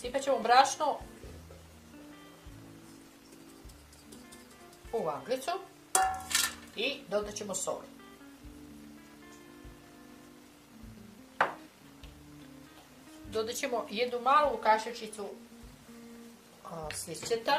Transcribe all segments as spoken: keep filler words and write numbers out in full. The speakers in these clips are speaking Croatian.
Sipat ćemo brašno u vanglicu i dodat ćemo sol. Dodat ćemo jednu malu kašičicu slišćeta.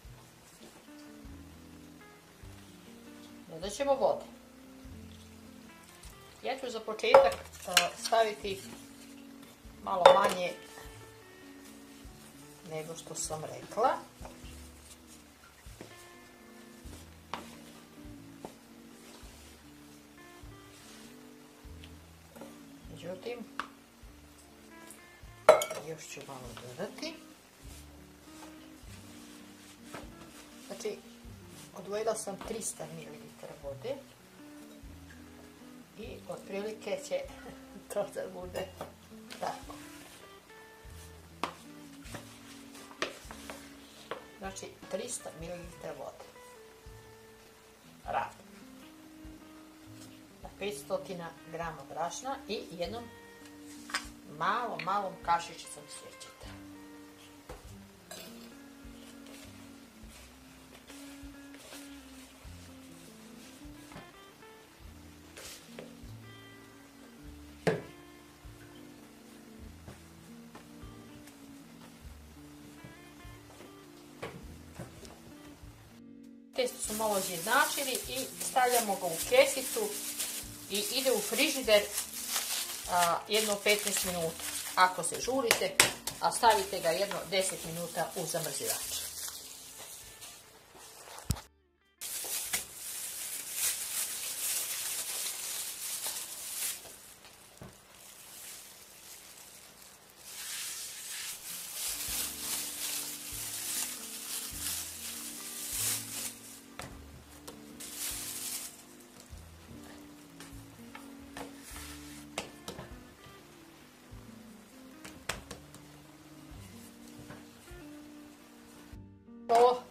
Dodat ćemo vode. Ja ću za početak staviti malo manje nego što sam rekla. Međutim, još ću malo dodati. Znači, odvojila sam trista mililitara vode i otprilike će to da bude tako. Znači, trista mililitara vode. Ravno. Na petsto grama brašna i jednom malom, malom kašičicom sličita. Testo su malo izjednačili i stavljamo ga u kesicu i ide u frižider a, jedno petnaest minuta. Ako se žurite, a stavite ga jedno deset minuta u zamrzivač. To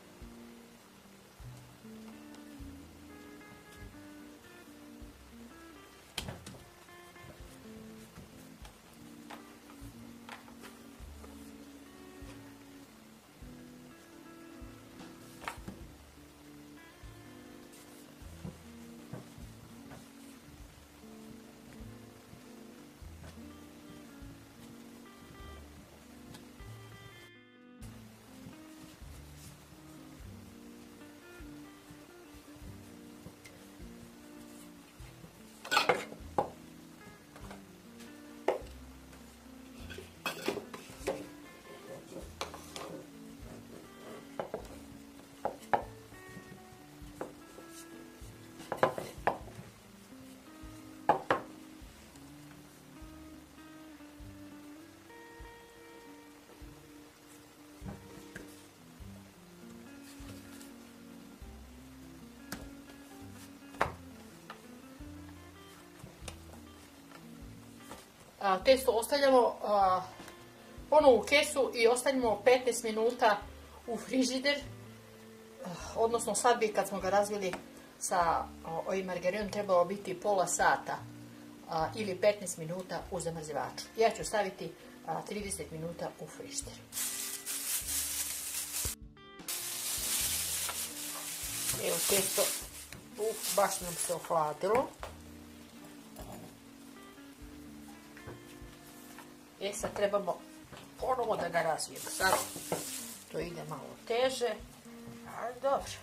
testo ostavljamo ponovo u kesu i ostavljamo petnaest minuta u frižider, odnosno sad bi kad smo ga razvili sa ovim margarinom trebalo biti pola sata ili petnaest minuta u zamrzivaču. Ja ću staviti trideset minuta u frižider. Evo testo, uf, baš nam se ohladilo. E sad trebamo ponovo da ga razvijemo. Sad to ide malo teže, ali dobro.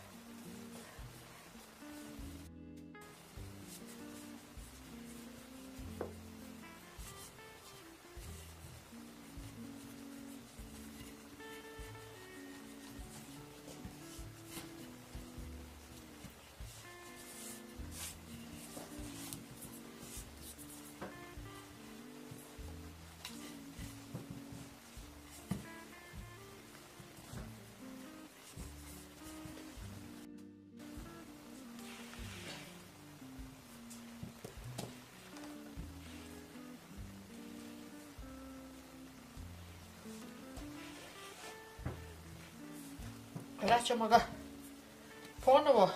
Vraćamo ga ponovo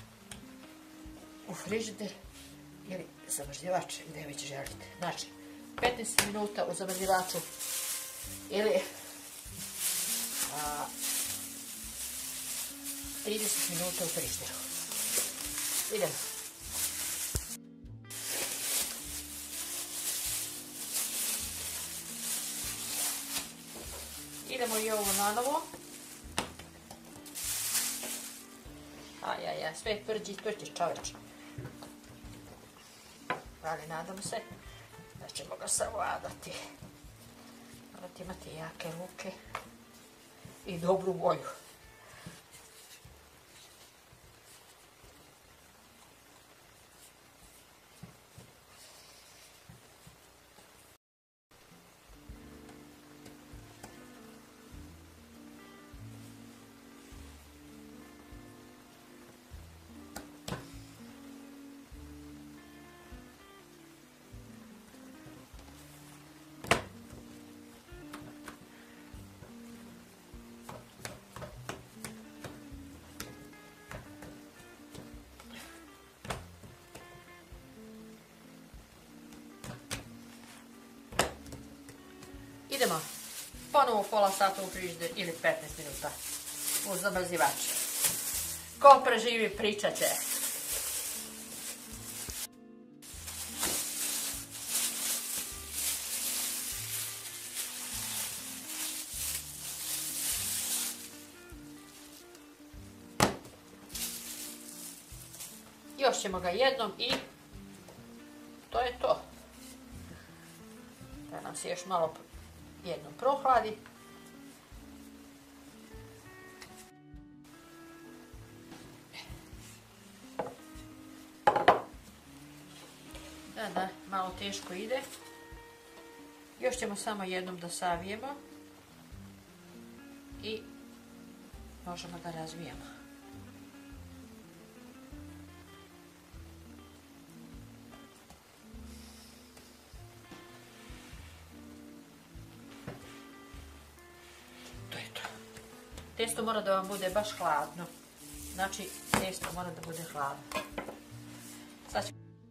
u frižider ili zamrzivač gdje već želite. Znači, petnaest minuta u zamrzivaču ili a, trideset minuta u frižideru. Idemo. Idemo i ovo nanovo. Ajajaj, sve tvrđi i tvrđi čoveč. Ali nadam se da ćemo ga savladati. Morate imati jake ruke i dobru volju. Idemo ponovo pola sata u frižider ili petnaest minuta u zamrzivač. Ko preživi pričat će. Još ćemo ga jednom i to je to. Da nam se još malo jednom prohladi. Da, da, malo teško ide. Još ćemo samo jednom da savijemo i možemo da razvijemo. Testo mora da vam bude baš hladno. Znači, testo mora da bude hladno. Sad ću...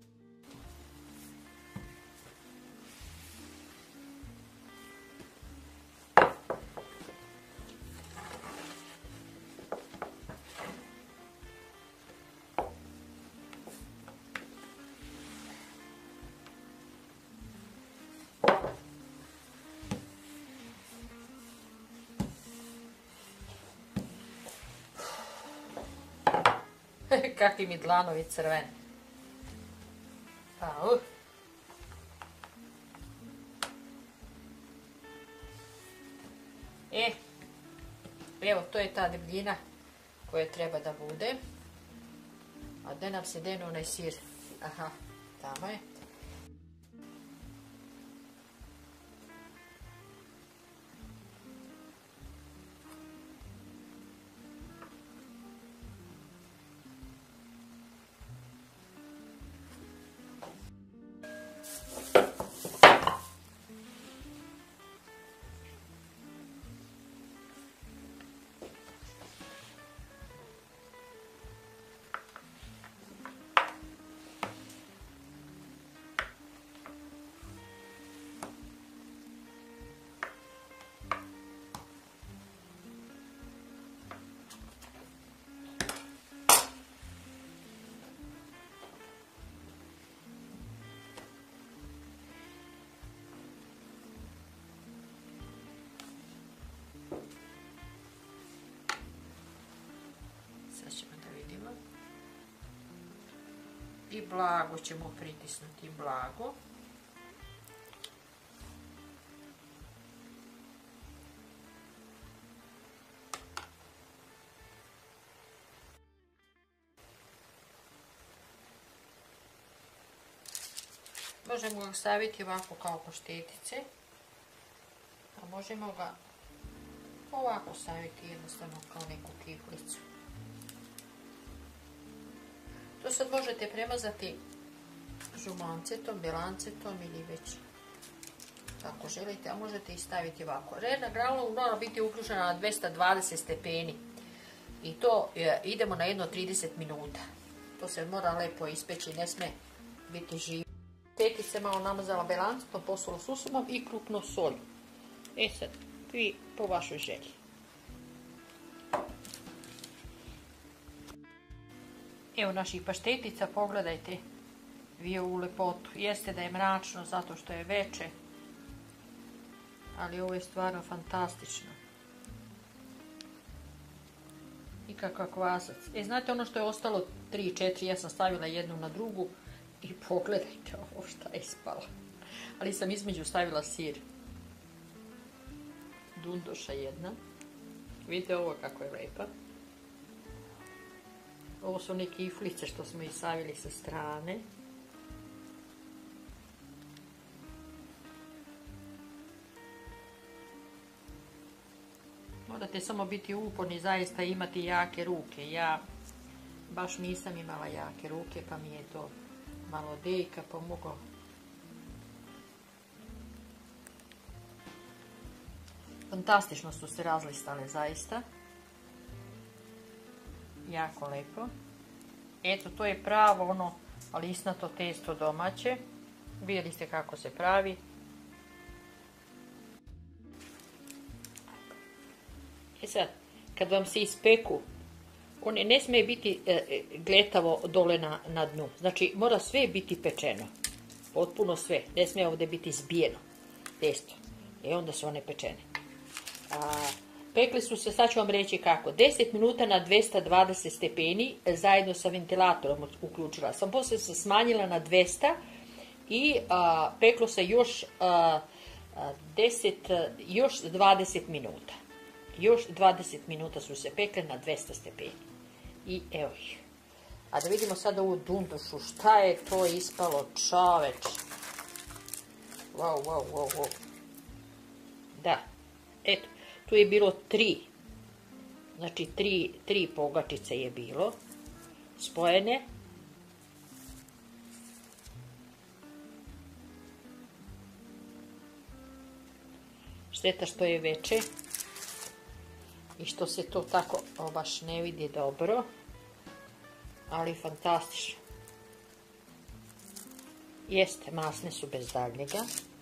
Kakvi mi dlanovi crveni. Pa, uh. E, evo, to je ta debljina koja treba da bude. A gde nam se dene onaj sir? Aha, tamo je. Sad ćemo da vidimo. I blago ćemo pritisnuti, blago. Možemo ga staviti ovako kao paštetice, a možemo ga ovako staviti jednostavno kao neku kiflicu. To sad možete premazati žumancetom, belancetom ili već kako želite, a možete i staviti ovako. Rerna grana mora biti uključena na dvesta dvadeset stepeni i to e, idemo na jedno trideset minuta. To se mora lepo ispeći, ne sme biti živo. Tetica malo namazala belancom, posulu susumom i krupnu solju. E sad, vi po vašoj želji. Evo naših paštetica, pogledajte vi ovu lepotu. Jeste da je mračno zato što je veče, ali ovo je stvarno fantastično. I kakav kvasac. E, znate ono što je ostalo tri četiri, ja sam stavila jednu na drugu i pogledajte ovo šta je ispalo. Ali sam između stavila sir. Dundoša jedna. Vidite ovo kako je lepa. Ovo su neke iflice što smo ih stavili sa strane. Morate samo biti uporni, zaista imati jake ruke. Ja baš nisam imala jake ruke, pa mi je to malo dejka pomoglo. Fantastično su se razlistale, zaista. Jako lepo. Eto, to je pravo ono lisnato testo domaće. Vidjeli ste kako se pravi. E sad, kad vam se ispeku, one ne smije biti e, gletavo dole na, na dnu. Znači, mora sve biti pečeno. Potpuno sve. Ne smije ovdje biti zbijeno testo. E onda su one pečene. A, pekli su se, sad ću vam reći kako. deset minuta na dvesta dvadeset stepeni zajedno sa ventilatorom uključila sam. Poslije sam smanjila na dvesta i a, peklo se još, a, a, deset, još dvadeset minuta. Još dvadeset minuta su se pekle na dvesta stepeni. I evo ih. A da vidimo sada ovu dundušu. Šta je to ispalo, čoveč? Wow, wow, wow, wow. Da. Eto. Tu je bilo tri. Znači tri, tri pogačice je bilo. Spojene. Šteta što je veče. I što se to tako baš ne vidi dobro. Ali fantastično. Jeste, masne su bez daljnjega.